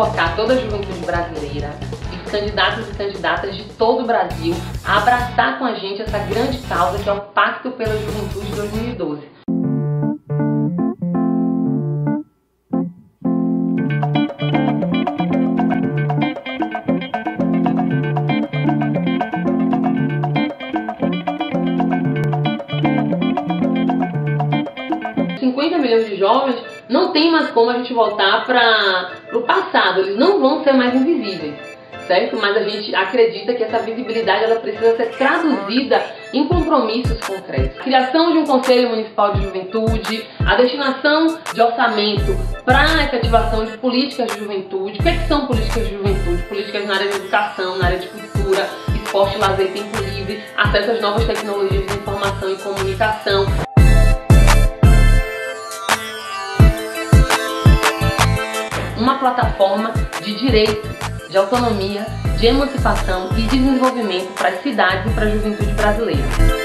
convocar toda a juventude brasileira, os candidatos e candidatas de todo o Brasil a abraçar com a gente essa grande causa que é o Pacto pela Juventude 2012. Milhões de jovens, não tem mais como a gente voltar para o passado, eles não vão ser mais invisíveis, certo? Mas a gente acredita que essa visibilidade ela precisa ser traduzida em compromissos concretos. A criação de um Conselho Municipal de Juventude, a destinação de orçamento para a efetivação de políticas de juventude. O que são políticas de juventude? Políticas na área de educação, na área de cultura, esporte, lazer, tempo livre, acesso às novas tecnologias de informação e comunicação. Uma plataforma de direitos, de autonomia, de emancipação e desenvolvimento para as cidades e para a juventude brasileira.